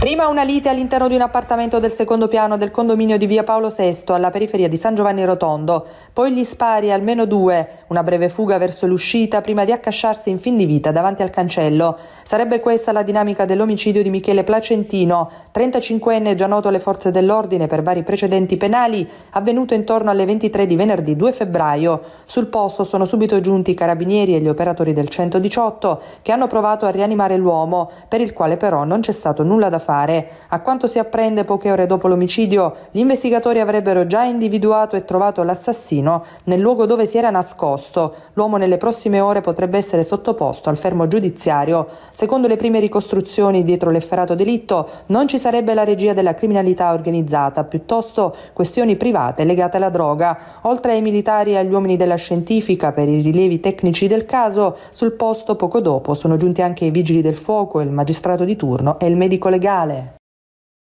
Prima una lite all'interno di un appartamento del secondo piano del condominio di via Paolo VI alla periferia di San Giovanni Rotondo, poi gli spari almeno 2, una breve fuga verso l'uscita prima di accasciarsi in fin di vita davanti al cancello. Sarebbe questa la dinamica dell'omicidio di Michele Placentino, 35enne già noto alle forze dell'ordine per vari precedenti penali, avvenuto intorno alle 23 di venerdì 2 febbraio. Sul posto sono subito giunti i carabinieri e gli operatori del 118 che hanno provato a rianimare l'uomo, per il quale però non c'è stato nulla da fare. A quanto si apprende, poche ore dopo l'omicidio, gli investigatori avrebbero già individuato e trovato l'assassino nel luogo dove si era nascosto. L'uomo nelle prossime ore potrebbe essere sottoposto al fermo giudiziario. Secondo le prime ricostruzioni, dietro l'efferato delitto non ci sarebbe la regia della criminalità organizzata, piuttosto questioni private legate alla droga. Oltre ai militari e agli uomini della scientifica per i rilievi tecnici del caso, sul posto poco dopo sono giunti anche i vigili del fuoco, il magistrato di turno e il medico legale.